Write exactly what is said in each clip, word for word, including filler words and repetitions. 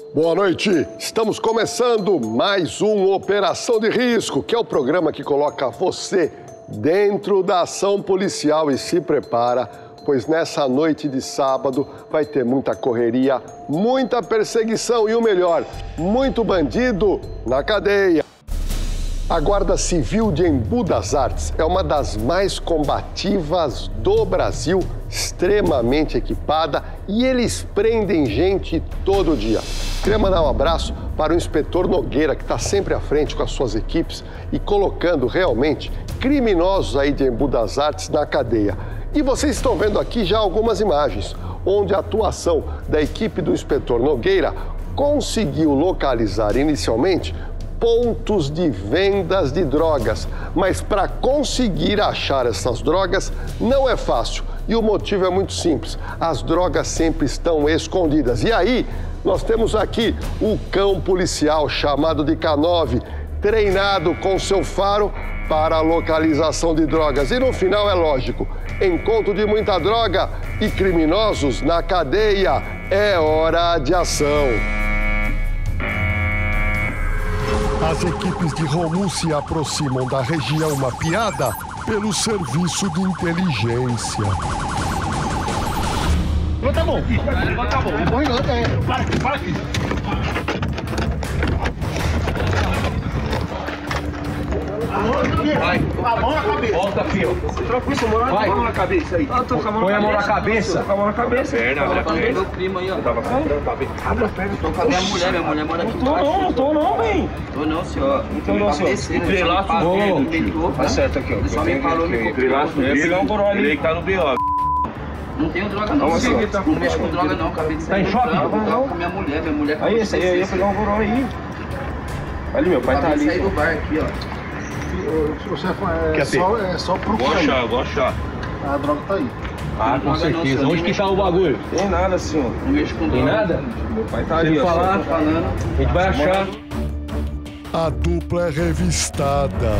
Boa noite, estamos começando mais um Operação de Risco, que é o programa que coloca você dentro da ação policial e se prepara, pois nessa noite de sábado vai ter muita correria, muita perseguição e o melhor, muito bandido na cadeia. A Guarda Civil de Embu das Artes é uma das mais combativas do Brasil, extremamente equipada, e eles prendem gente todo dia. Queria mandar um abraço para o inspetor Nogueira, que está sempre à frente com as suas equipes e colocando realmente criminosos aí de Embu das Artes na cadeia. E vocês estão vendo aqui já algumas imagens, onde a atuação da equipe do inspetor Nogueira conseguiu localizar inicialmente pontos de vendas de drogas, mas para conseguir achar essas drogas não é fácil e o motivo é muito simples, as drogas sempre estão escondidas. E aí nós temos aqui o cão policial chamado de K nove, treinado com seu faro para a localização de drogas. E no final é lógico, encontro de muita droga e criminosos na cadeia, é hora de ação. As equipes de Romu se aproximam da região mapeada pelo serviço de inteligência. Não tá bom, não tá bom. Põe outra aí. Para aqui, para aqui. Vai. A mão na cabeça. Volta aqui, ó. Tranquilo, mano. Vai. A mão na cabeça aí. Põe a mão na cabeça. Com a mão na cabeça. Perna, abre a perna. Primo aí, ó. Eu tava comprando a cabeça. Abre a perna. Tô com a minha mulher, minha mulher mora aqui embaixo. Não, não tô não, bem. Tô não, senhor. Então não, senhor. Entrelaço o dedo. Tá certo aqui, ó. Ele só me falou, me comprou. Entrelaço o dedo. Pegar um goró ali. Ele que tá no B O. Não tenho droga não, senhor. Não mexo com droga não, acabei de sair. Tá em shopping? Não, com minha mulher, minha mulher. Aí, esse aí, eu ia pegar um goró aí. Ali, meu pai tá ali. Sair do bar aqui, ó. Você é, é, só, é só procurar. Vou achar, vou achar. A droga tá aí. Ah, com certeza. Onde que tá o bagulho? Tem nada, senhor. Não mexo com droga. Tem nada? Meu pai tá ali, ó. Falar, falando. A gente vai achar. A dupla é revistada.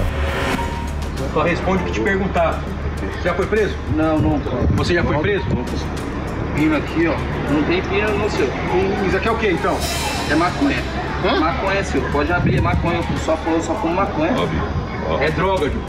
Só responde o que te perguntar. Você já foi preso? Não, não. Você já foi preso? Pino aqui, ó. Não tem pino não, senhor. Isso aqui é o que, então? É maconha. Hã? Maconha, senhor. Pode abrir, é maconha. Só fumo, só fumo maconha. Ó, é droga, Ju.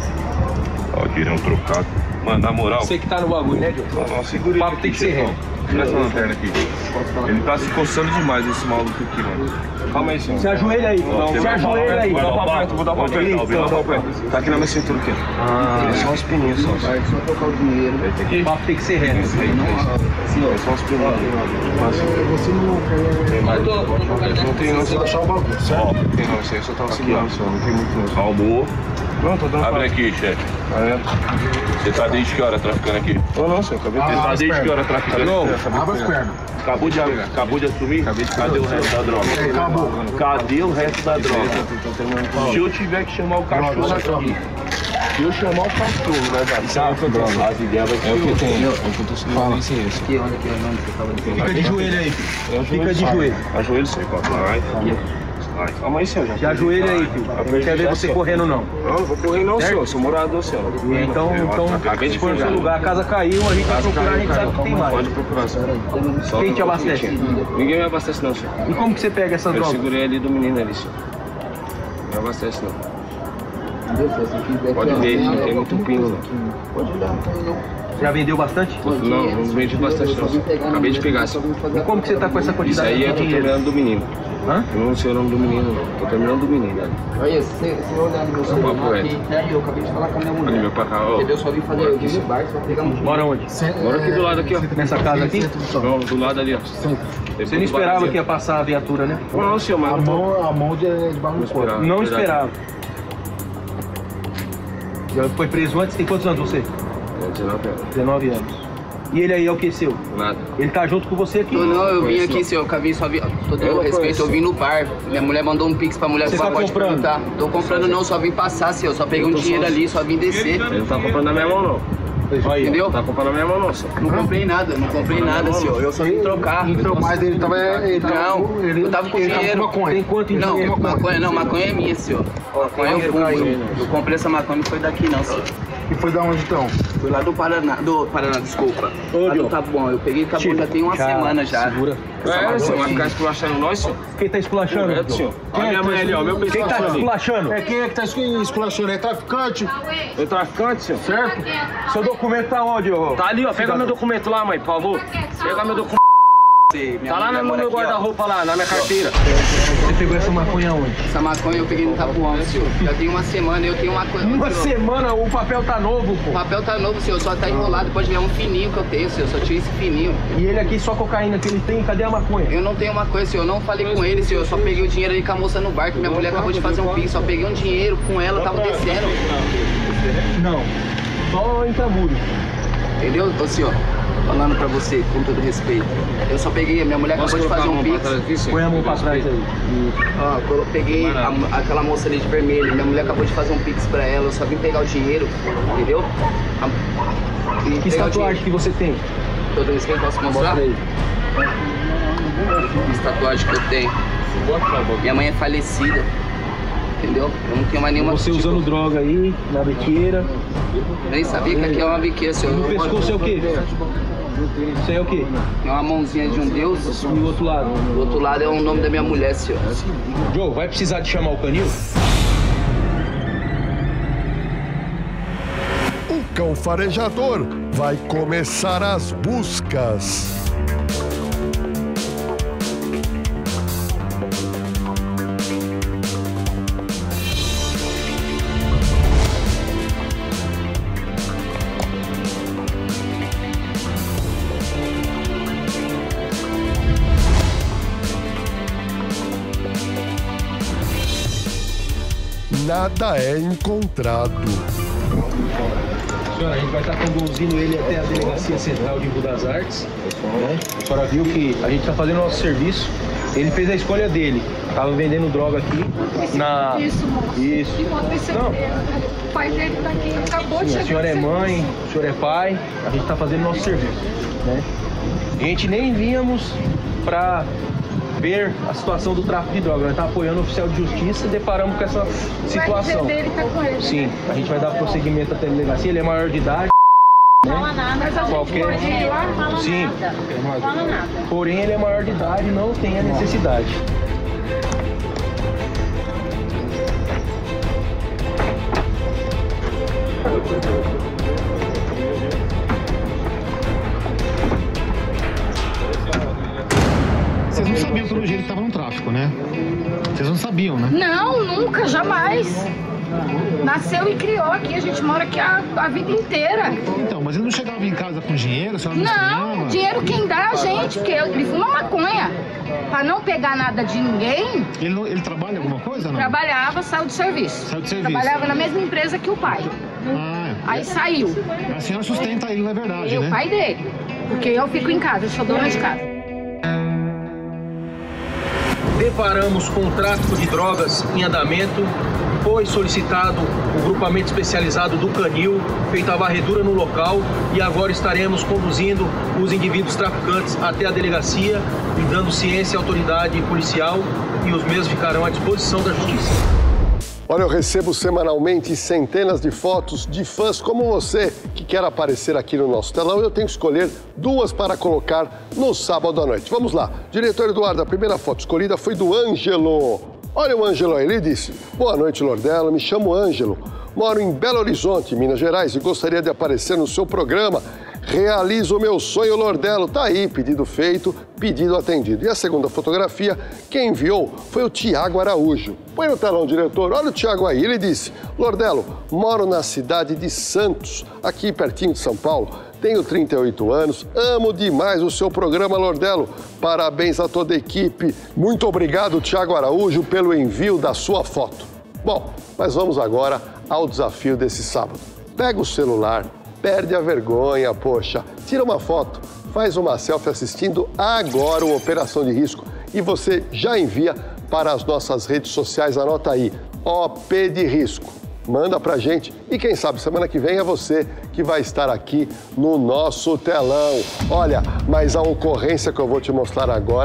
Ó, tirei um trocado. Mano, na moral. Você que tá no bagulho, né, Ju? Não, segura ele. O papo tem que ser reto. Tira essa lanterna aqui. Ele tá se coçando demais, esse maluco aqui, mano. Calma aí, senhor. Se ajoelha aí. Se ajoelha aí. Vou dar pra perto, vou dar pra perto. Vou dar pra perto. Tá aqui na minha cintura aqui. Ah. É só uns pininhos, só. Vai só tocar o dinheiro. O papo tem que ser reto. É só uns pininhos. Você não quer... Não tem não, você achar o bagulho, certo? Ó, tem não, isso aí só tava segurando, só. Não tem muito não. Calmou. Não, tô dando. Abre aqui, chefe. Você tá desde que hora traficando aqui? Tô não, senhor. Acabei de Você tá desde que hora traficando? Não, abre as pernas. Acabou de, acabou de assumir? Cadê o resto da droga? Acabou. Cadê o resto da droga? Se eu tiver que chamar o cachorro aqui, se eu chamar o cachorro, vai dar. Isso é outra droga. As ideias vai ser. É o que tem. É o que eu tô seguindo esse esse. Aqui, olha aqui, o nome que eu tava de Fica de joelho aí, filho. Fica de joelho. Ajoelho sim, papai. Vai. Calma aí, senhor. Se ajoelha aí, filho. Não quer ver você correndo, não. Não, não vou correr não, senhor. Sou morador, senhor. Então, então, acabei de for no seu lugar, a casa caiu, a gente vai procurar, a gente sabe que tem mais. Pode procurar, senhor. Quem te abastece? Ninguém me abastece não, senhor. E como que você pega essa Eu droga? segurei ali do menino ali, senhor. Não me abastece não. Pode ver, não tem muito pingo não. Pode olhar, Já vendeu bastante? Não, não vendi bastante não, senhor. Acabei de pegar, senhor. E como que você tá com essa Isso quantidade aí de é tô dinheiro? terminando do menino. Hã? Eu não sei o nome do menino não. Tô terminando do menino, né? Olha, você vai olhar no meu celular aqui, eu acabei de falar com a minha mulher. Ali, meu pai, ó. Entendeu? Só vim fazer, eu vim no bar, só pegar um... Mora onde? Bora aqui do lado aqui, ó. Nessa casa aqui? Não, do lado ali, ó. Você não esperava que ia passar a viatura, né? Não, senhor, mas A não tô... mão, a mão de, de barulho. esperava. Não esperava. Já foi preso antes? Tem quantos anos você? É, dezenove anos. dezenove anos. E ele aí é o que seu? Nada. Ele tá junto com você aqui? Não, não, eu vim aqui, senhor, eu vim só vi. Todo Eu respeito, conheço. eu vim no bar. Minha mulher mandou um pix pra mulher, Você só tá pode comprando? perguntar. Tô comprando não, só vim passar, senhor. Só peguei um dinheiro ali, só vim descer. Ele não tá comprando na minha mão, não. Aí, Entendeu? Não tá comprando na minha mão, não, senhor. Não comprei nada, não comprei nada, senhor. Eu só vim trocar. Mas ele tava... Ele tava Não, ele, eu tava com ele dinheiro. Tava com maconha. tem quanto em Não, dinheiro? maconha não, maconha é minha, senhor. Maconha eu fumo. Eu comprei essa maconha, não foi daqui não, senhor. E foi da onde então? Foi lá do Paraná, do Paraná, desculpa. Ô, lá do Taboão. Eu peguei Taboão já tem uma já semana já. Segura. É, senhor, vai ficar esculachando nós, senhor? Quem tá esculachando? É, senhor. Olha a minha mãe ali, ó, meu pescoço. Quem tá esculachando? É, quem é que tá esculachando? É traficante? É traficante, senhor? Certo? Seu documento tá onde, ô? Tá ali, ó, pega meu documento lá, mãe, por favor. Pega meu documento. Tá lá no meu guarda-roupa lá, na minha carteira. Você pegou essa maconha onde? Essa maconha eu peguei no Taboão, senhor. Já tem uma semana, eu tenho uma coisa. Uma semana, o papel tá novo, pô. O papel tá novo, senhor, só tá enrolado. Pode ver, é um fininho que eu tenho, senhor. Só tinha esse fininho. E ele aqui, só cocaína que ele tem, cadê a maconha? Eu não tenho uma coisa, senhor. Eu não falei com ele, senhor. Eu só peguei o dinheiro ali com a moça no bar, que minha mulher acabou de fazer um pix. Só peguei um dinheiro com ela, tava descendo. Não. Só intramuro. Entendeu, ô senhor? Falando pra você, com todo respeito. Eu só peguei, minha mulher acabou de fazer um pix. Põe a mão pra trás aí. Ó, eu peguei a, aquela moça ali de vermelho, minha mulher acabou de fazer um pix pra ela, eu só vim pegar o dinheiro, entendeu? A, que tatuagem que você tem? Todo respeito, posso mostrar? Mostra aí. Que tatuagem que eu tenho. Minha mãe é falecida, entendeu? Eu não tenho mais nenhuma... Você usando tipo... droga aí, na biqueira. Nem sabia que aqui é uma biqueira, senhor. No pescoço é o quê? Isso aí é o quê? É uma mãozinha de um deus. E o outro lado? O outro lado é o nome da minha mulher, senhor. Joe, vai precisar de chamar o canil? O cão farejador vai começar as buscas. Nada é encontrado. Senhora, a gente vai estar conduzindo ele até a Delegacia Central de Rio das Artes. Né? A senhora viu que a gente está fazendo o nosso serviço. Ele fez a escolha dele. Estava vendendo droga aqui. Na... Isso, moço. Isso. Não. O pai dele tá aqui, acabou de chegar. A senhora é mãe, o senhor é pai. A gente está fazendo o nosso serviço. Né? A gente nem vínhamos para ver a situação do tráfico de droga. Nós estamos apoiando o oficial de justiça e deparamos com essa situação. O dele tá com ele. Sim, a gente vai dar prosseguimento até a delegacia. Ele é maior de idade. Né? Fala nada, mas a gente Qualquer... pode ir lá, fala Sim. nada. Fala nada. Porém, ele é maior de idade e não tem a necessidade. Vocês não sabiam pelo jeito que estava no tráfico, né? Vocês não sabiam, né? Não, nunca, jamais. Nasceu e criou aqui, a gente mora aqui a, a vida inteira. Então, mas ele não chegava em casa com dinheiro? A senhora não Não, estranhava? dinheiro quem dá é a gente, porque ele fuma maconha. Pra não pegar nada de ninguém, Ele, não- ele trabalha alguma coisa, não? trabalhava, saiu de serviço. Saiu de serviço. Trabalhava na mesma empresa que o pai. Ah, Aí saiu. é. A senhora sustenta ele, na verdade, E o né? pai dele. Porque eu fico em casa, eu sou dona de casa. Deparamos com o tráfico de drogas em andamento. Foi solicitado o grupamento especializado do Canil, feita a varredura no local e agora estaremos conduzindo os indivíduos traficantes até a delegacia e dando ciência à autoridade policial e os mesmos ficarão à disposição da justiça. Olha, eu recebo semanalmente centenas de fotos de fãs como você que quer aparecer aqui no nosso telão. Eu tenho que escolher duas para colocar no sábado à noite. Vamos lá. Diretor Eduardo, a primeira foto escolhida foi do Ângelo. Olha o Ângelo aí, ele disse: boa noite, Lordelo, me chamo Ângelo, moro em Belo Horizonte, Minas Gerais, e gostaria de aparecer no seu programa. Realizo o meu sonho, Lordelo. Tá aí, pedido feito, pedido atendido. E a segunda fotografia, quem enviou foi o Tiago Araújo. Põe no telão, diretor. Olha o Tiago aí. Ele disse: Lordelo, moro na cidade de Santos, aqui pertinho de São Paulo. Tenho trinta e oito anos, amo demais o seu programa, Lordelo. Parabéns a toda a equipe. Muito obrigado, Tiago Araújo, pelo envio da sua foto. Bom, mas vamos agora ao desafio desse sábado. Pega o celular, perde a vergonha, poxa, tira uma foto, faz uma selfie assistindo agora o Operação de Risco e você já envia para as nossas redes sociais, anota aí, O P de Risco. Manda pra gente e quem sabe semana que vem é você que vai estar aqui no nosso telão. Olha, mas a ocorrência que eu vou te mostrar agora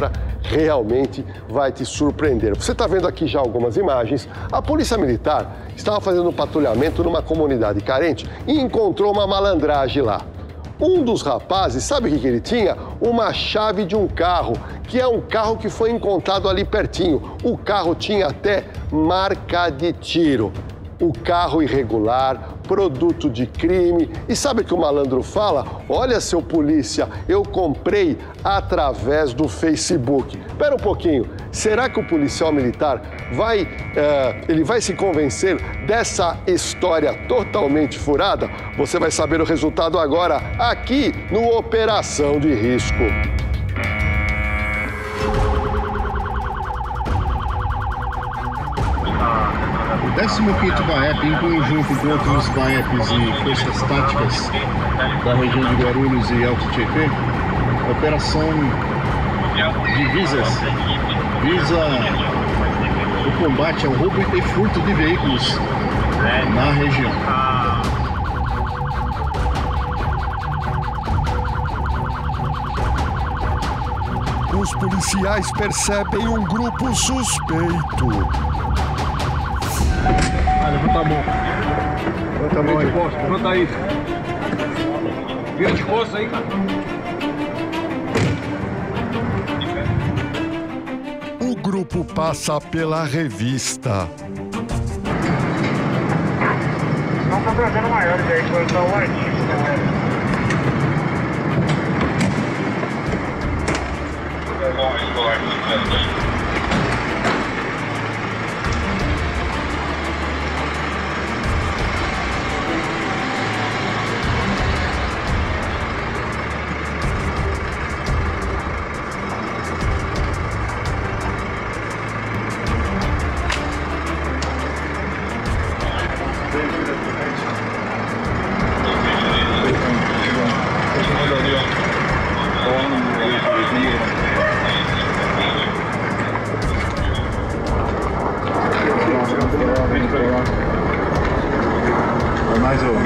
realmente vai te surpreender. Você está vendo aqui já algumas imagens. A Polícia Militar estava fazendo um patrulhamento numa comunidade carente e encontrou uma malandragem lá. Um dos rapazes, sabe o que, que ele tinha? Uma chave de um carro, que é um carro que foi encontrado ali pertinho. O carro tinha até marca de tiro. O carro irregular, produto de crime. E sabe o que o malandro fala? Olha, seu polícia, eu comprei através do Facebook. Espera um pouquinho, será que o policial militar vai, uh, ele vai se convencer dessa história totalmente furada? Você vai saber o resultado agora, aqui no Operação de Risco. O décimo quinto BAEP, em conjunto com outros BAEPs e forças táticas da região de Guarulhos e Alto Tietê, a Operação Divisas visa o combate ao roubo e furto de veículos na região. Os policiais percebem um grupo suspeito. Ah, levanta a mão. Levanta a mão aí. Levanta aí. Vira de costas aí, cara. O grupo passa pela revista. Não tá trazendo maiores aí, foi só o artista. Mais o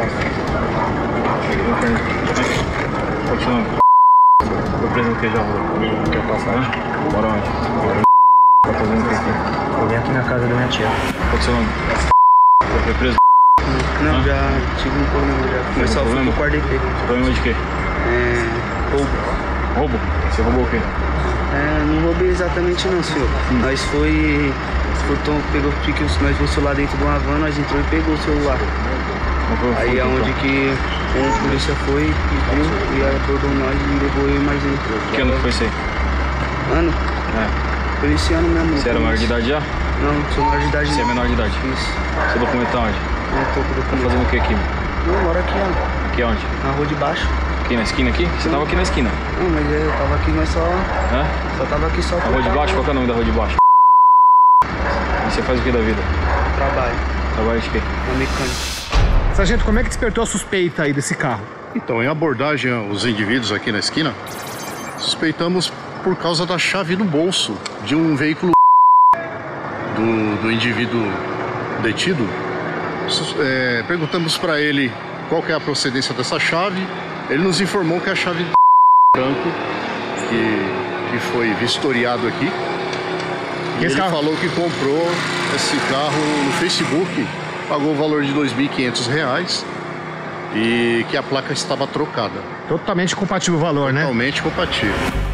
Continuando. Eu apresentei já o que eu passo, né? Bora onde? Tá fazendo o que aqui? Eu vim aqui na casa da minha tia. Qual é o seu nome? Você foi preso? Não, já tive um problema já. Mas só fui pro quarto D P. Problema de quê? É... roubo. Roubo? Você roubou o quê? É, não roubei exatamente não, senhor. Hum. Nós foi... Furtou, pegou, porque nós fosse lá dentro de uma van, nós entrou e pegou o celular. Aí é onde que a polícia foi e viu, e abordou nós e levou eu e mais um. Que ano que foi isso aí? Ano? É. Foi esse ano mesmo. Você era maior de idade já? Não, sou maior de idade. Você é menor de idade? Isso. Seu documento tá onde? Eu tô com o documento. Tá fazendo o que aqui? Não, moro aqui, ó. Aqui onde? Na rua de baixo. Aqui na esquina aqui? Você tava aqui na esquina? Não, mas eu tava aqui, mas só... Hã? Só tava aqui só... A rua de baixo? Qual que é o nome da rua de baixo? E você faz o que da vida? Trabalho. Trabalho de quê? Na mecânica. Sargento, como é que despertou a suspeita aí desse carro? Então, em abordagem aos indivíduos aqui na esquina, suspeitamos por causa da chave no bolso de um veículo do, do indivíduo detido. É, perguntamos para ele qual que é a procedência dessa chave. Ele nos informou que é a chave de branco que, que foi vistoriado aqui. E ele carro? falou que comprou esse carro no Facebook, pagou o valor de dois mil e quinhentos reais e que a placa estava trocada. Totalmente compatível o valor, né? Totalmente compatível.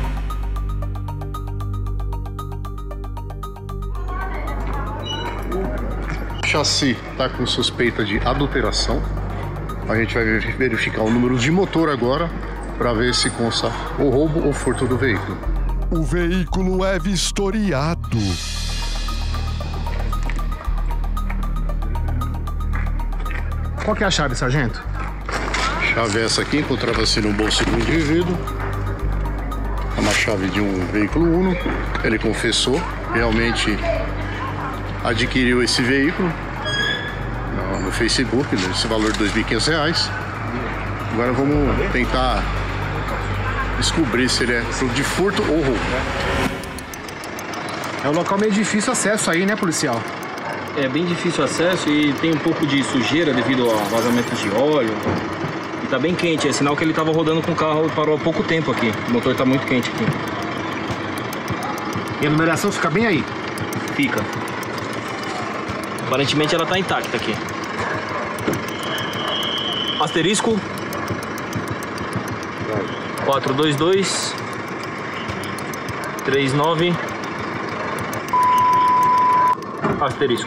O chassi está com suspeita de adulteração. A gente vai verificar o número de motor agora para ver se consta o roubo ou furto do veículo. O veículo é vistoriado. Qual que é a chave, sargento? A chave é essa aqui, encontrava-se no bolso do indivíduo. É uma chave de um veículo Uno. Ele confessou, realmente adquiriu esse veículo no, no Facebook, nesse valor de dois mil e quinhentos reais. Agora vamos tentar descobrir se ele é de furto ou roubo. É um local meio difícil acesso aí, né, policial? É bem difícil o acesso e tem um pouco de sujeira devido a vazamentos de óleo. E tá bem quente, é sinal que ele tava rodando com o carro e parou há pouco tempo aqui. O motor tá muito quente aqui. E a numeração fica bem aí? Fica. Aparentemente ela tá intacta aqui. Asterisco quatro dois dois três nove asterisco.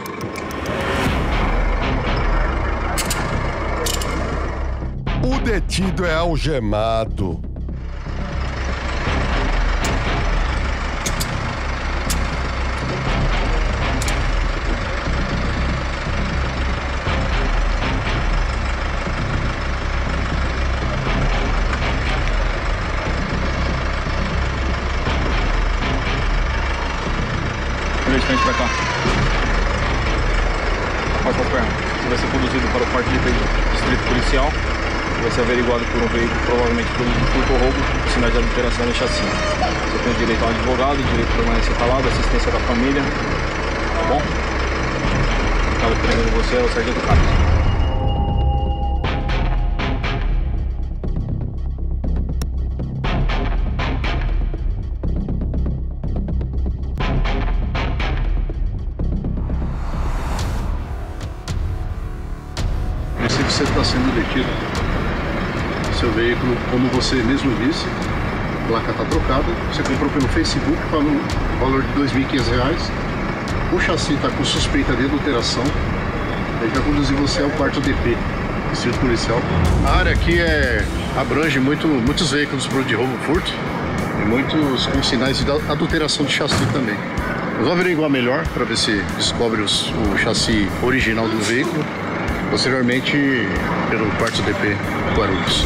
O detido é algemado. De frente pra cá. Afasta as pernas. Você vai ser conduzido para o quarto de distrito policial. Vai ser averiguado por um veículo, provavelmente por furto ou roubo, sinais de adulteração no chassi. Você tem direito a um advogado, direito a permanência calado, assistência da família. Tá bom? Acaba prendendo você é o sargento Carlos. Você está sendo detido. Seu veículo, como você mesmo disse, a placa está trocada. Você comprou pelo Facebook, pagou um valor de dois mil e quinhentos reais. O chassi está com suspeita de adulteração. Ele vai conduzir você ao quarto D P, distrito policial. A área aqui é, abrange muito, muitos veículos de roubo e furto e muitos com sinais de adulteração de chassi também. Vamos averiguar melhor para ver se descobre os, o chassi original do veículo. Posteriormente, pelo quarto D P Guarulhos.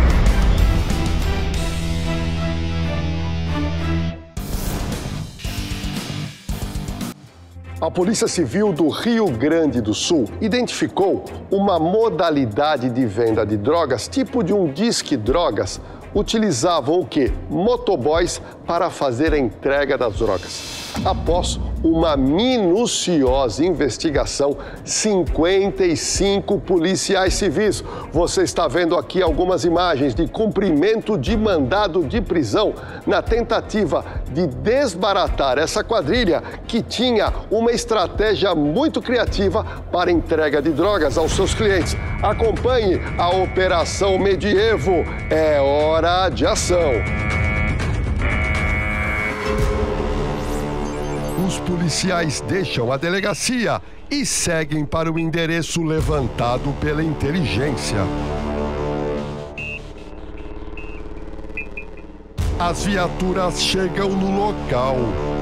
A Polícia Civil do Rio Grande do Sul identificou uma modalidade de venda de drogas, tipo de um disque drogas. Utilizavam o quê? Motoboys para fazer a entrega das drogas. Após uma minuciosa investigação, cinquenta e cinco policiais civis. Você está vendo aqui algumas imagens de cumprimento de mandado de prisão na tentativa de desbaratar essa quadrilha que tinha uma estratégia muito criativa para entrega de drogas aos seus clientes. Acompanhe a Operação Medievo. É hora de ação. Os policiais deixam a delegacia e seguem para o endereço levantado pela inteligência. As viaturas chegam no local.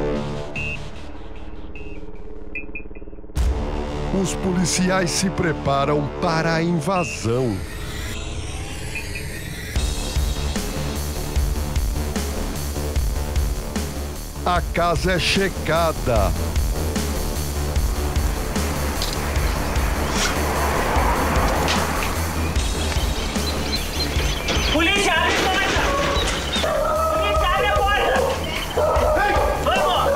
Os policiais se preparam para a invasão. A casa é checada. Polícia, abre a porta! Polícia, abre a porta! Vamos!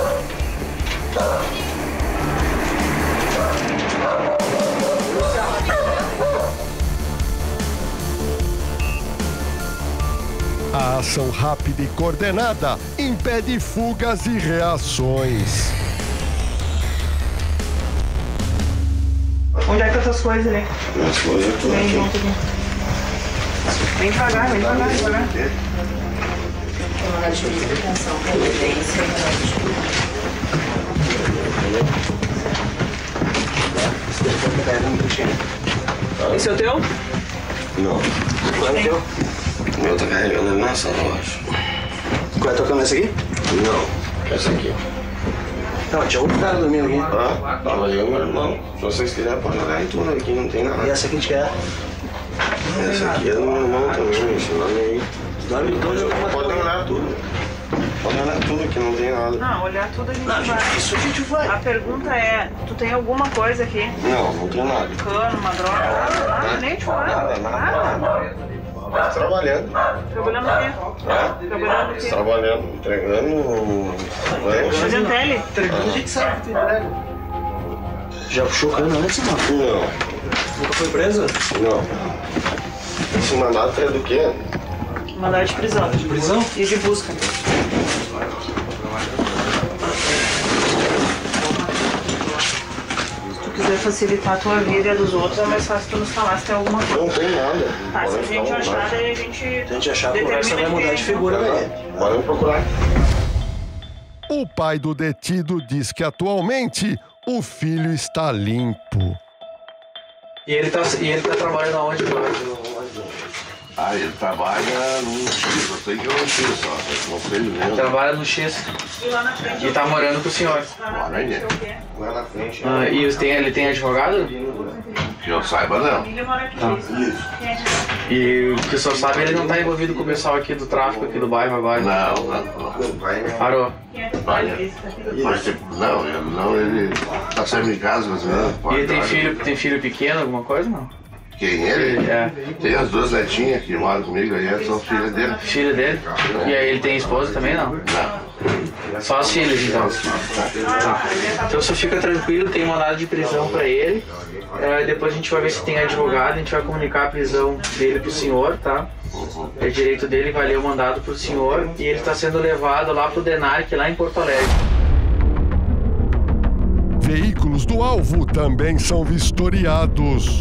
A ação rápida e coordenada impede fugas e reações. Onde é que estão as coisas ali? As coisas tudo Vem aqui. junto aqui. Vem devagar, vem devagar, devagar. Esse é o teu? Não. Qual é o teu? O meu tá carregando ali na sala, eu acho. Qual é a tua câmera? Essa aqui? Não, essa aqui. Não, tinha outro cara dormindo aqui. Ah, tava eu e meu irmão. Se vocês quiserem, pode olhar em tudo aqui, não tem nada. E essa aqui a gente quer? Essa aqui é do meu irmão também, esse nome aí. Dorme dois, eu vou Pode olhar tudo. Pode olhar tudo aqui, não tem nada. Não, olhar tudo a gente Não, vai. isso a gente vai. A pergunta é, tu tem alguma coisa aqui? Não, não tem nada. Cano, uma droga? Nada, nada, nem te fumando. Nada, nada. Nada. Tá trabalhando. Trabalhando o quê? É? Trabalhando o quê? Trabalhando, entregando. Fazendo tele? Entregando, a gente sabe que tem entrega. Já puxou cana antes, mano? Não. Nunca foi preso? Não. Esse mandato é do quê? Mandado de prisão. De prisão? E de busca. facilitar a tua vida e a dos outros, é mais fácil tu nos falar se tem alguma coisa. Não tem nada. Tá, se a gente achar, daí a gente. Se a gente achar, a conversa vai mudar de figura daí. Bora procurar. O pai do detido diz que atualmente o filho está limpo. E ele tá, e ele tá trabalhando aonde? Ah, ele trabalha no X, eu sei que é no X só, não sei mesmo. Trabalha no X. E lá na frente. E tá morando com o senhor. Lá na ilha. Lá na frente. Ah, e tem, ele tem advogado? Que eu saiba, não. E o que o senhor sabe, ele não tá envolvido com o pessoal aqui do tráfico, aqui do bairro agora? Não, não, não. Parou? Olha, mas, não, ele, não, ele tá sempre em casa, mas não. E ele tem filho, tem filho pequeno, alguma coisa, não? Quem, ele? É. Tem as duas netinhas que moram comigo aí, são filhas dele. Filha dele? E aí ele tem esposa também, não? Não. Só as filhas, então? Tá. Então você fica tranquilo, tem mandado de prisão pra ele. É, depois a gente vai ver se tem advogado, a gente vai comunicar a prisão dele pro senhor, tá? É direito dele, vai ler o mandado pro senhor e ele está sendo levado lá pro DENARC, lá em Porto Alegre. Veículos do alvo também são vistoriados.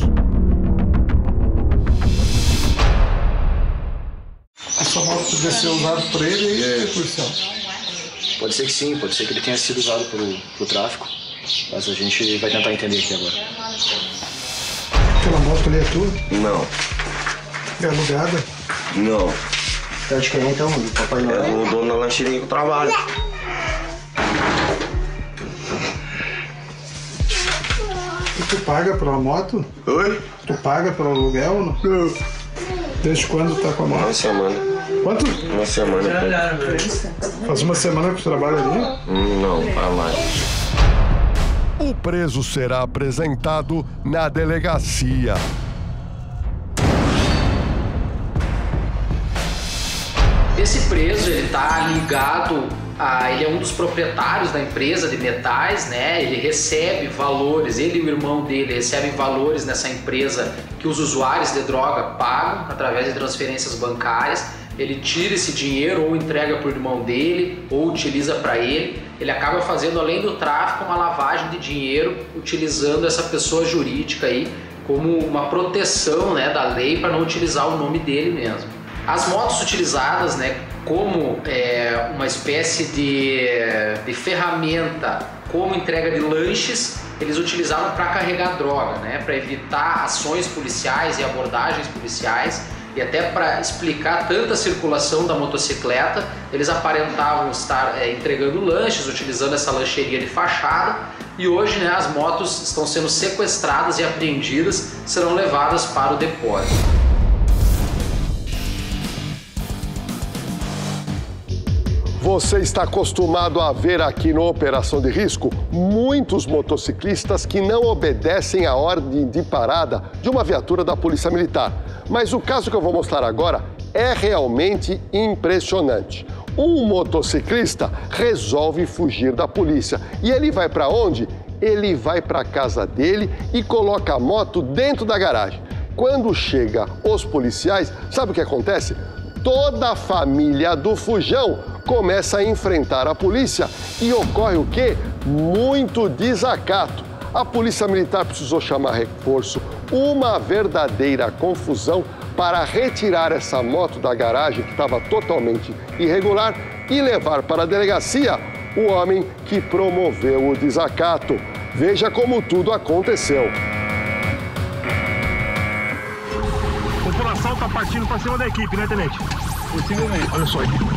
Essa moto podia ser usada por ele e policial? Pode ser que sim, pode ser que ele tenha sido usado pro, pro tráfico. Mas a gente vai tentar entender aqui agora. Aquela moto ali é tua? Não. É alugada? Não. Então de quem é então? Do Papai Noel? É o dono da lancheirinha que eu trabalho. E tu paga pela moto? Oi? Tu paga pelo aluguel ou não? Não. Desde quando tá com a moto? Uma semana. Quanto? Uma semana. Faz uma semana que tu trabalha ali? Hum, não, para mais. O preso será apresentado na delegacia. Esse preso, ele tá ligado a... Ele é um dos proprietários da empresa de metais, né? Ele recebe valores, ele e o irmão dele recebem valores nessa empresa que os usuários de droga pagam através de transferências bancárias. Ele tira esse dinheiro ou entrega para o irmão dele ou utiliza para ele. Ele acaba fazendo, além do tráfico, uma lavagem de dinheiro, utilizando essa pessoa jurídica aí como uma proteção, né, da lei para não utilizar o nome dele mesmo. As motos utilizadas, né, como é, uma espécie de, de ferramenta, como entrega de lanches, eles utilizavam para carregar droga, né, para evitar ações policiais e abordagens policiais. E até para explicar tanta circulação da motocicleta, eles aparentavam estar é, entregando lanches, utilizando essa lancheria de fachada. E hoje, né, as motos estão sendo sequestradas e apreendidas, serão levadas para o depósito. Você está acostumado a ver aqui no Operação de Risco muitos motociclistas que não obedecem à ordem de parada de uma viatura da Polícia Militar. Mas o caso que eu vou mostrar agora é realmente impressionante. Um motociclista resolve fugir da polícia. E ele vai para onde? Ele vai para a casa dele e coloca a moto dentro da garagem. Quando chega os policiais, sabe o que acontece? Toda a família do fujão começa a enfrentar a polícia e ocorre o quê? Muito desacato. A Polícia Militar precisou chamar reforço, uma verdadeira confusão para retirar essa moto da garagem que estava totalmente irregular e levar para a delegacia o homem que promoveu o desacato. Veja como tudo aconteceu. A população está partindo para cima da equipe, né, tenente? Possivelmente. Olha só aqui.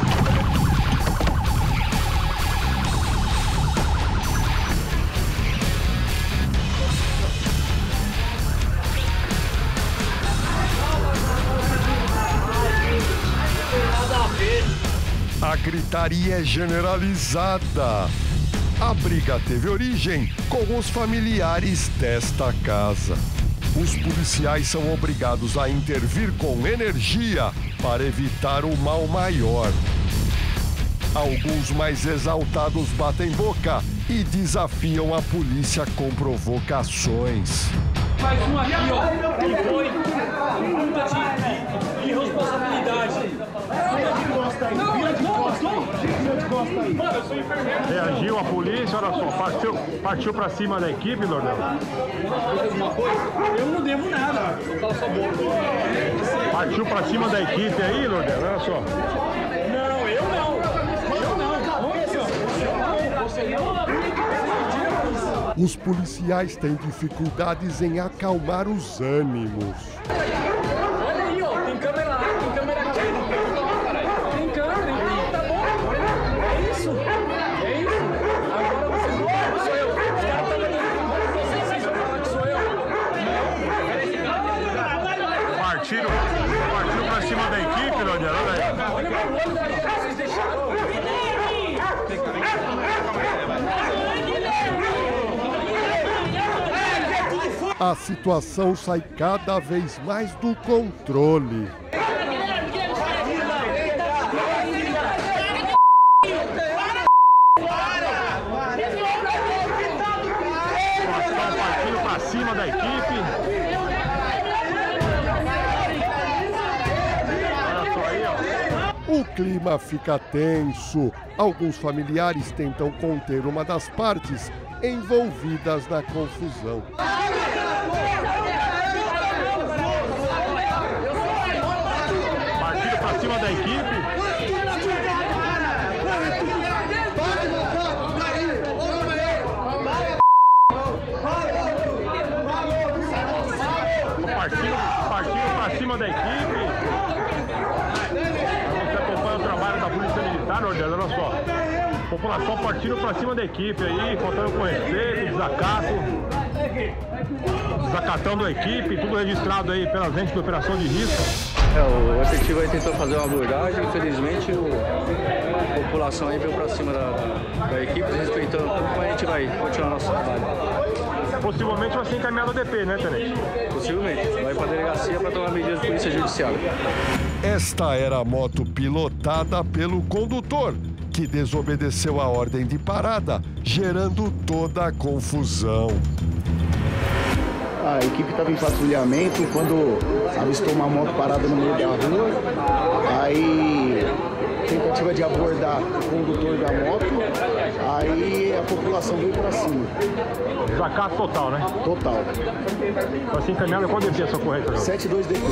A gritaria é generalizada. A briga teve origem com os familiares desta casa. Os policiais são obrigados a intervir com energia para evitar o mal maior. Alguns mais exaltados batem boca e desafiam a polícia com provocações. Mais um aqui, ó, que foi multa de irresponsabilidade. Vira de costa aí, vira de costa aí. Mano, eu sou enfermeiro. Reagiu a polícia, olha só, partiu, partiu pra cima da equipe, Lordão. Eu não devo nada. Partiu pra cima da equipe aí, Lordão, olha só. Não, eu não. Eu não. Você não. Os policiais têm dificuldades em acalmar os ânimos. Olha aí, ó. Tem câmera lá, tem câmera aqui. Tem câmera, então tá bom. É isso. É isso. Agora você não sou eu. Os caras estão mandando vocês, vocês vão falar que sou eu. Partiram, partiu pra cima da equipe, Lordão, olha aí. Olha o olho da vocês deixaram. A situação sai cada vez mais do controle. Partindo pra cima da equipe. Olha só aí, ó. O clima fica tenso. Alguns familiares tentam conter uma das partes envolvidas na confusão. Partiram pra cima da equipe. Partiram, partiram pra cima da equipe. Você acompanha o trabalho da Polícia Militar, Nordeste, olha só. População partindo pra cima da equipe aí, contando com respeito, desacato. Desacatando a equipe, tudo registrado aí pelas agentes de operação de risco. É, o efetivo aí tentou fazer uma abordagem, infelizmente o, a população aí veio pra cima da, da equipe, respeitando tudo, mas a gente vai continuar nosso trabalho. Possivelmente vai ser encaminhado ao D P, né, Tenente? Possivelmente, vai pra delegacia para tomar medidas de polícia judiciária. Esta era a moto pilotada pelo condutor, que desobedeceu a ordem de parada, gerando toda a confusão. A equipe estava em patrulhamento quando avistou uma moto parada no meio da rua. Aí, tentativa de abordar o condutor da moto. Aí a população veio para cima. Desacato total, né? Total. Vai ser encaminhado qual D P essa ocorrência? setenta e dois D P.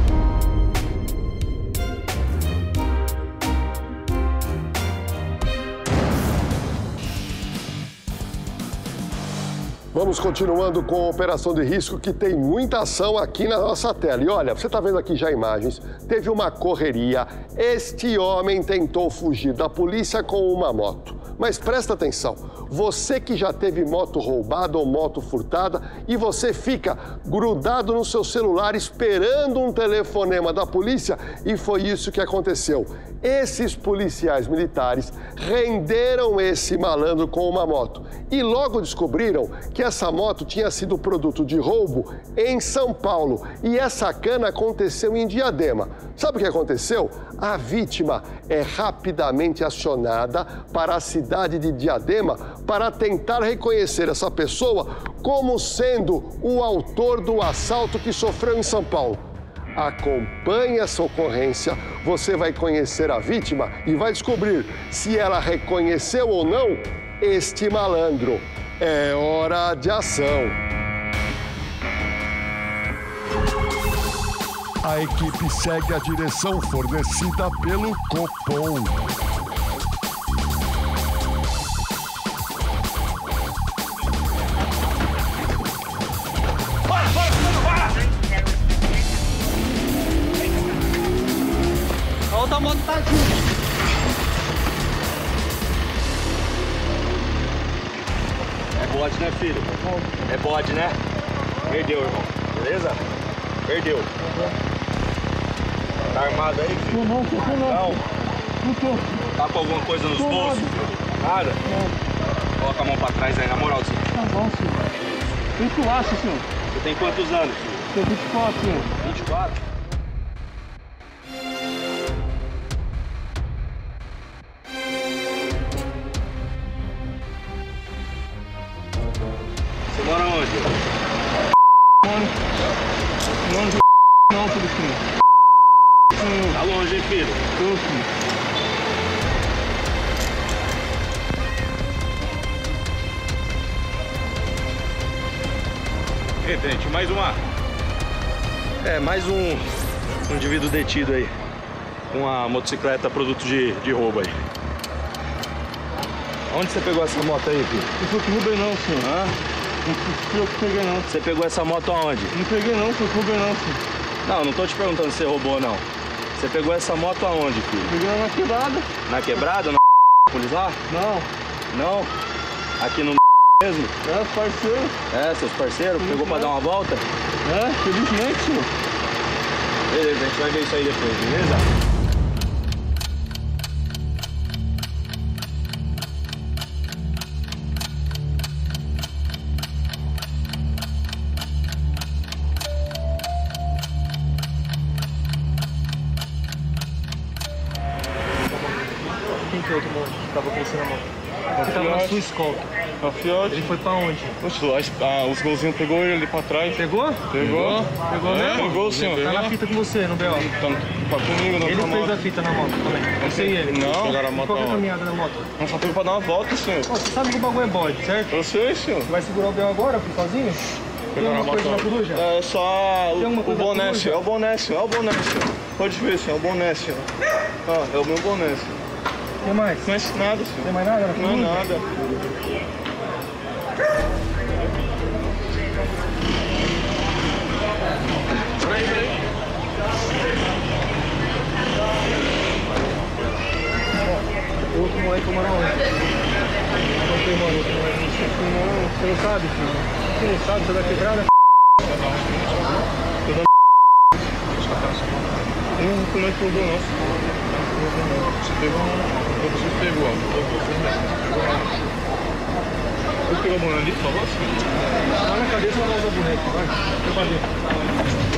Vamos continuando com a operação de risco que tem muita ação aqui na nossa tela. E olha, você está vendo aqui já imagens, teve uma correria, este homem tentou fugir da polícia com uma moto. Mas presta atenção, você que já teve moto roubada ou moto furtada e você fica grudado no seu celular esperando um telefonema da polícia, e foi isso que aconteceu. Esses policiais militares renderam esse malandro com uma moto e logo descobriram que essa moto tinha sido produto de roubo em São Paulo e essa cana aconteceu em Diadema. Sabe o que aconteceu? A vítima é rapidamente acionada para a cidade de Diadema para tentar reconhecer essa pessoa como sendo o autor do assalto que sofreu em São Paulo. Acompanhe essa ocorrência, você vai conhecer a vítima e vai descobrir se ela reconheceu ou não este malandro. É hora de ação. A equipe segue a direção fornecida pelo Copom. A outra moto tá junto. É bode, né, filho? É bode, né? Perdeu, irmão. Beleza? Perdeu. Tá armado aí, filho? Não, não, não. Não? Não tô. Tá com alguma coisa nos Tô bolsos? nada. Nada? Não. Coloca a mão pra trás aí, na moral, senhor. Tá bom, senhor. O que tu acha, senhor? Você tem quantos anos, filho? Tenho vinte e quatro, senhor. vinte e quatro? Você mora onde? Mano, mano, não, polícia. Tá longe, hein, filho? Tô, filho. E, tenente, mais uma. É, mais um, um indivíduo detido aí. Com a motocicleta produto de, de roubo aí. Onde você pegou essa moto aí, filho? Não foi com o Uber não, senhor. Hã? Não fui eu que peguei não. Você pegou essa moto aonde? Não peguei não, foi com o Uber não, senhor. Não, não tô te perguntando se você roubou ou não. Você pegou essa moto aonde, filho? Peguei ela na quebrada. Na quebrada? Na Polis lá? Não. Não? Aqui no mesmo? É, parceiro. É, seus parceiros? Pegou pra dar uma volta? É, felizmente, senhor. Beleza, a gente vai ver isso aí depois, beleza? Quem que é outro moço que tava com você na moto? Ele tava na sua escolta. A Fiat. Ele foi pra onde? Oxe, ah, os golzinhos pegou ele ali pra trás. Pegou? Pegou. Pegou é, mesmo? Pegou, senhor. Tá na fita com você, no B O. Tá, tá comigo, não. Ele fez moto. A fita na moto também. Você e ele? Não. Pegaram a moto. Qual que é a caminhada da moto? Não, só pegou pra dar uma volta, senhor. Oh, você sabe que o bagulho é bode, certo? Eu sei, senhor. Vai segurar o B O agora, filho, sozinho? Tem alguma coisa na coruja? É só o, o boné, senhor. É o boné, senhor. É o boné, senhor. Pode ver, senhor. É o boné, senhor. Ah, é o meu boné, senhor. O que mais? Não é nada, senhor. Tem mais nada na coruja? Não é nada. Peraí, peraí. O outro moleque mora onde? Não tem mano, outro moleque. Não, você não sabe, filho? Você não sabe, você é da quebrada? Eu não como é que pegou, não. Você pegou, você pegou, Você pegou a boneca ali, por favor? Tá na cabeça, ela usa a boneca, vai. Deixa eu fazer.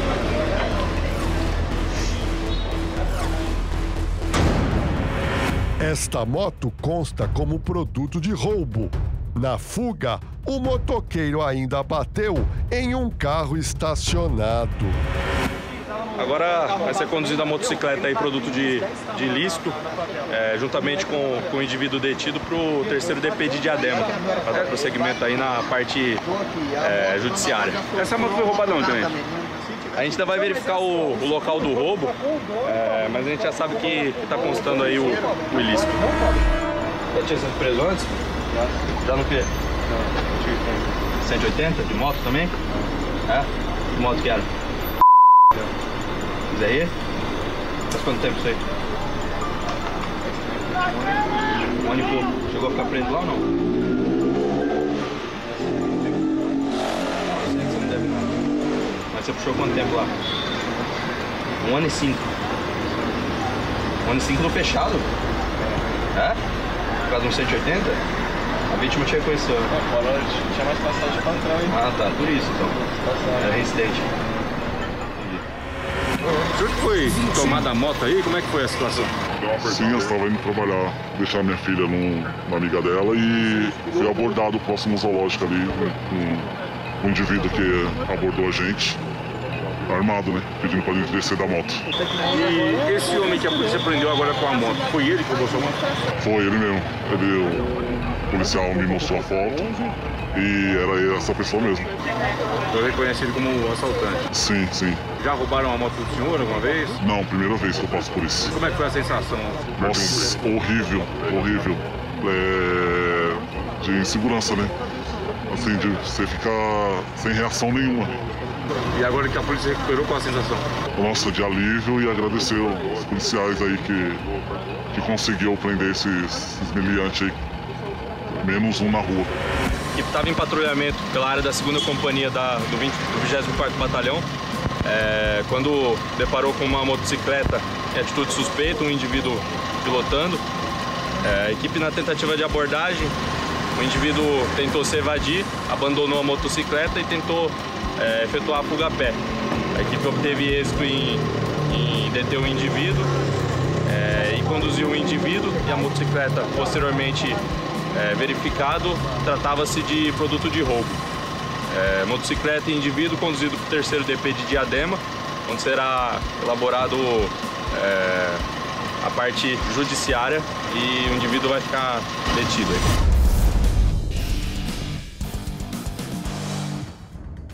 Esta moto consta como produto de roubo. Na fuga, o motoqueiro ainda bateu em um carro estacionado. Agora vai ser conduzida a motocicleta aí, produto de, de ilícito, é, juntamente com, com o indivíduo detido para o terceiro D P de Diadema, para dar prosseguimento aí na parte é, judiciária. Essa moto foi roubada onde também? A gente ainda vai verificar o, o local do roubo, é, mas a gente já sabe que está constando aí o, o ilícito. Já tinha sido preso antes? Já no quê? cento e oitenta? De moto também? É? Que moto que era? Isso aí? Faz quanto tempo isso aí? Um ano e pouco. Chegou a ficar preso lá ou não? Você não deve nada. Mas você puxou quanto tempo lá? Um ano e cinco. Um ano e cinco no fechado? É? Por causa de um cento e oitenta? A vítima te reconheceu. Ah, fora, tinha mais passagem pra entrar, hein? Ah, tá. Por isso, então. Era reincidente. O senhor que foi tomada a moto aí, como é que foi a situação? Sim, eu estava indo trabalhar, deixar minha filha num, na amiga dela e fui abordado próximo ao zoológico ali, um, um indivíduo que abordou a gente, armado, né, pedindo para a gente descer da moto. E esse homem que a polícia prendeu agora com a moto, foi ele que roubou sua moto? Foi ele mesmo, ele, o policial me mostrou a foto e era essa pessoa mesmo. Foi reconhecido como assaltante? Sim, sim. Já roubaram a moto do senhor alguma vez? Não, primeira vez que eu passo por isso. Como é que foi a sensação? Nossa, horrível, horrível. É... De insegurança, né? Assim, de você ficar sem reação nenhuma. E agora que a polícia recuperou, qual a sensação? Nossa, de alívio e agradecer aos policiais aí que, que conseguiu prender esses, esses meliantes aí. Menos um na rua. A equipe estava em patrulhamento pela área da segunda companhia da, do, vinte, do vigésimo quarto Batalhão, é, quando deparou com uma motocicleta em atitude suspeita, um indivíduo pilotando. É, a equipe, na tentativa de abordagem, o indivíduo tentou se evadir, abandonou a motocicleta e tentou é, efetuar a fuga a pé. A equipe obteve êxito em, em deter o indivíduo é, e conduziu o indivíduo e a motocicleta posteriormente É, verificado, tratava-se de produto de roubo. É, motocicleta e indivíduo conduzido para o terceiro D P de Diadema, onde será elaborado é, a parte judiciária e o indivíduo vai ficar detido aí.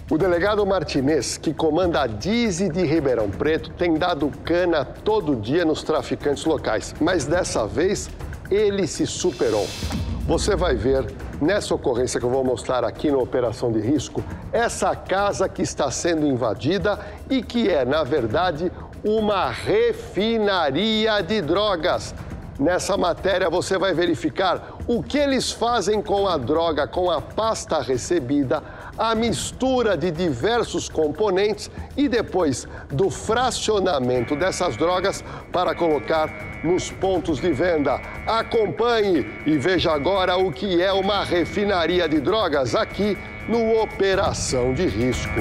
O delegado Martinez, que comanda a D I S de Ribeirão Preto, tem dado cana todo dia nos traficantes locais, mas dessa vez ele se superou. Você vai ver nessa ocorrência que eu vou mostrar aqui na Operação de Risco, essa casa que está sendo invadida e que é, na verdade, uma refinaria de drogas. Nessa matéria você vai verificar o que eles fazem com a droga, com a pasta recebida, a mistura de diversos componentes e depois do fracionamento dessas drogas para colocar nos pontos de venda. Acompanhe e veja agora o que é uma refinaria de drogas aqui no Operação de Risco.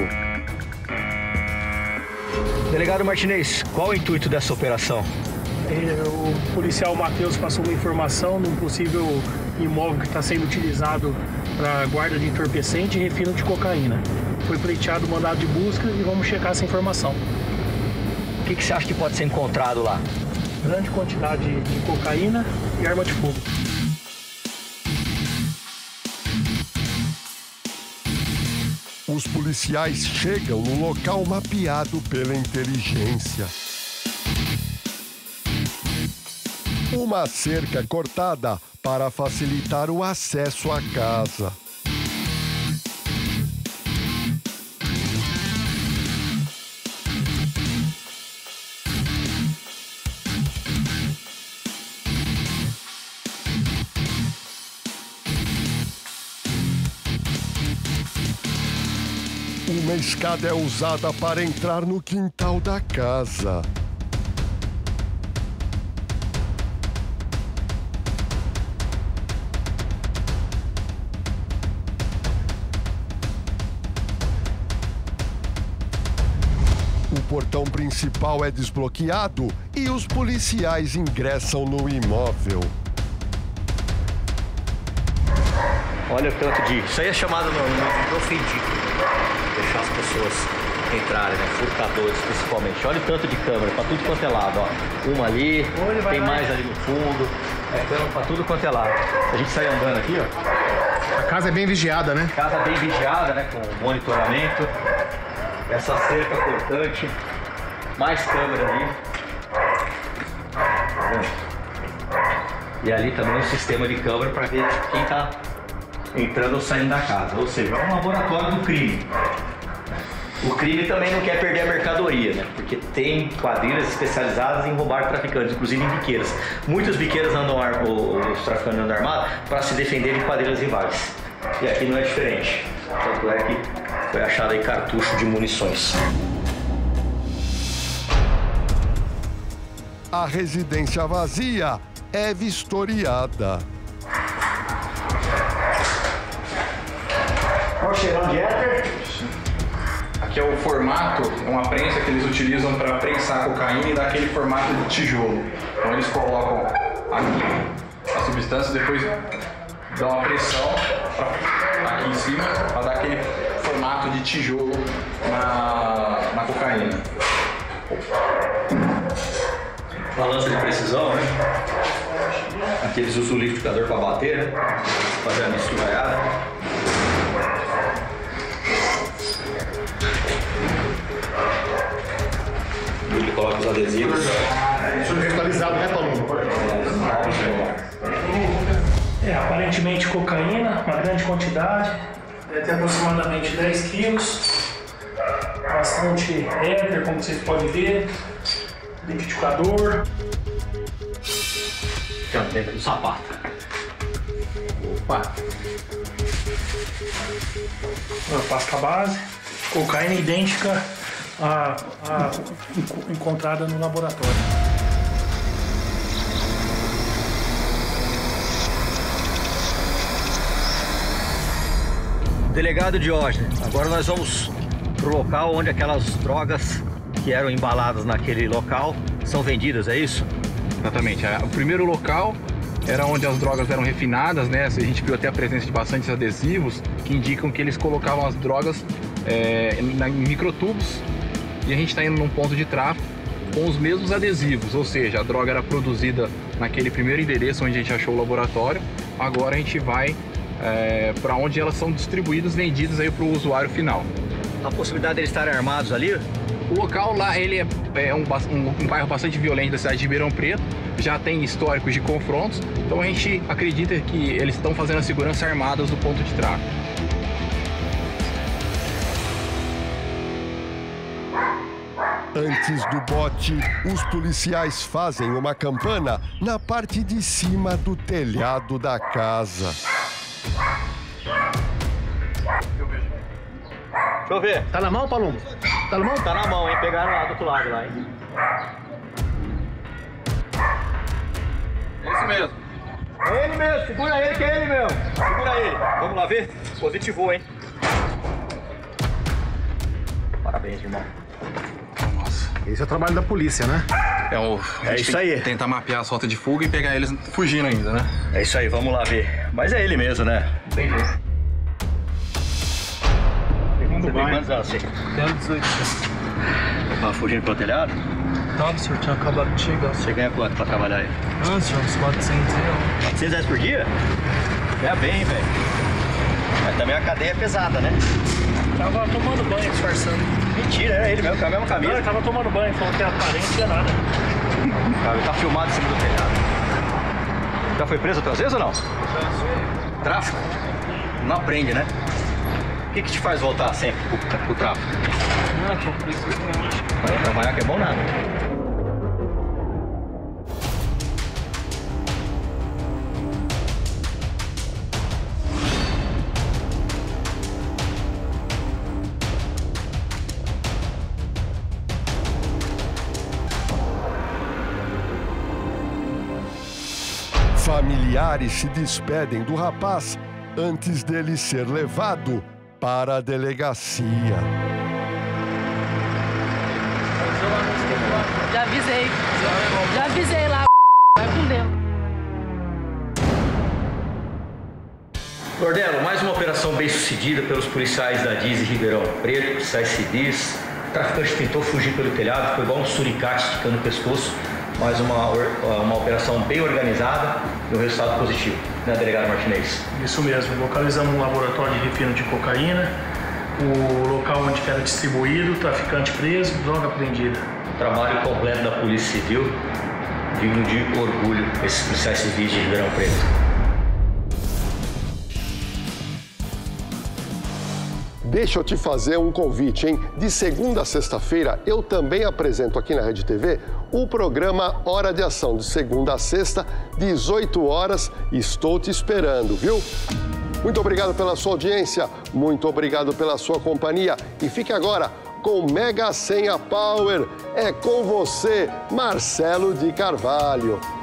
Delegado Martinez, qual o intuito dessa operação? O policial Matheus passou uma informação de um possível imóvel que está sendo utilizado para guarda de entorpecente e refino de cocaína. Foi pleiteado o mandado de busca e vamos checar essa informação. O que, que você acha que pode ser encontrado lá? Grande quantidade de cocaína e arma de fogo. Os policiais chegam no local mapeado pela inteligência. Uma cerca cortada para facilitar o acesso à casa. Uma escada é usada para entrar no quintal da casa. O portão principal é desbloqueado e os policiais ingressam no imóvel. Olha o tanto de... Isso aí é chamado no, no, no ofendido. Deixar as pessoas entrarem, né? Furtadores principalmente. Olha o tanto de câmera para tudo quanto é lado, ó. Uma ali, tem mais ali no fundo. É câmera para tudo quanto é lado. A gente sai andando aqui, ó. A casa é bem vigiada, né? Casa bem vigiada, né? Com monitoramento. Essa cerca cortante. Mais câmera ali. Tá vendo? E ali também um sistema de câmera para ver quem tá entrando ou saindo da casa. Ou seja, é um laboratório do crime. O crime também não quer perder a mercadoria, né? Porque tem quadrilhas especializadas em roubar traficantes, inclusive em biqueiras. Muitas biqueiras andam, os traficantes andam armados para se defender de quadrilhas rivais. E aqui não é diferente. Tanto é que foi achado aí cartucho de munições. A residência vazia é vistoriada. Olha o cheirão de éter. Aqui é o formato, é uma prensa que eles utilizam para prensar cocaína e dar aquele formato de tijolo. Então eles colocam aqui a substância e depois dão uma pressão pra, aqui em cima para dar aquele formato de tijolo na, na cocaína. Balança de precisão, né? Aqui eles usam o liquidificador para bater, né? Fazer a misturaiada. Ele coloca os adesivos. Isso é virtualizado, né, Paulo? É, aparentemente cocaína, uma grande quantidade, deve ter aproximadamente dez quilos. Bastante éter, como vocês podem ver. Liquidificador. Aqui, ó, dentro do sapato. Opa! Pasta base. Cocaína idêntica à, à encontrada no laboratório. Delegado Diógenes, agora nós vamos pro local onde aquelas drogas que eram embaladas naquele local são vendidas, é isso? Exatamente. O primeiro local era onde as drogas eram refinadas, né? A gente viu até a presença de bastantes adesivos que indicam que eles colocavam as drogas é, em microtubos, e a gente está indo num ponto de tráfico com os mesmos adesivos, ou seja, a droga era produzida naquele primeiro endereço onde a gente achou o laboratório. Agora a gente vai é, para onde elas são distribuídas, vendidas aí para o usuário final. a possibilidade deles estarem armados ali? O local lá, ele é, é um, um, um bairro bastante violento da cidade de Ribeirão Preto, já tem históricos de confrontos, então a gente acredita que eles estão fazendo a segurança armados do ponto de tráfego. Antes do bote, os policiais fazem uma campana na parte de cima do telhado da casa. Deixa eu ver. Tá na mão, Palumbo? Tá na mão? Tá na mão, hein? Pegaram lá do outro lado, lá, hein? É isso mesmo. É ele mesmo, segura ele que é ele mesmo. Segura ele. Vamos lá ver? Positivou, hein? Parabéns, irmão. Nossa. Esse é o trabalho da polícia, né? É, o, é isso aí. Tentar mapear a rota de fuga e pegar eles fugindo ainda, né? É isso aí, vamos lá ver. Mas é ele mesmo, né? Tem jeito. Você tem quantos anos? Tenho dezoito. Tá fugindo pelo telhado? Não, senhor, tinha acabado de chegar. Você ganha quanto pra trabalhar aí? Ah, senhor, uns quatrocentos reais. quatrocentos reais por dia? Ganha bem, hein, velho? Mas também a cadeia é pesada, né? Tava tomando banho, disfarçando. Mentira, era ele mesmo, com a mesma camisa. Não, ele tava tomando banho, falou que a aparência é nada. Cara, ele tá filmado em cima do telhado. Já foi preso outras vezes ou não? Já. Tráfico? Não aprende, né? O que que te faz voltar sempre pro, pro tráfico? Não, tô preso mesmo. Mas trabalhar que é bom nada. Familiares se despedem do rapaz antes dele ser levado para a delegacia. Já avisei. Já avisei lá. Vai com Deus. Lordelo, mais uma operação bem sucedida pelos policiais da D I S e Ribeirão Preto, policiais civis. O traficante tentou fugir pelo telhado, foi igual um suricate esticando o pescoço. Mais uma, uma operação bem organizada e um resultado positivo, né, delegado Martinez? Isso mesmo, localizamos um laboratório de refino de cocaína, o local onde era distribuído, traficante preso, droga apreendida. Trabalho completo da Polícia Civil, digno de orgulho, esses policiais civis de Ribeirão Preto. Deixa eu te fazer um convite, hein? De segunda a sexta-feira, eu também apresento aqui na Rede T V o programa Hora de Ação, de segunda a sexta, dezoito horas. Estou te esperando, viu? Muito obrigado pela sua audiência, muito obrigado pela sua companhia. E fique agora com Mega Senha Power. É com você, Marcelo de Carvalho.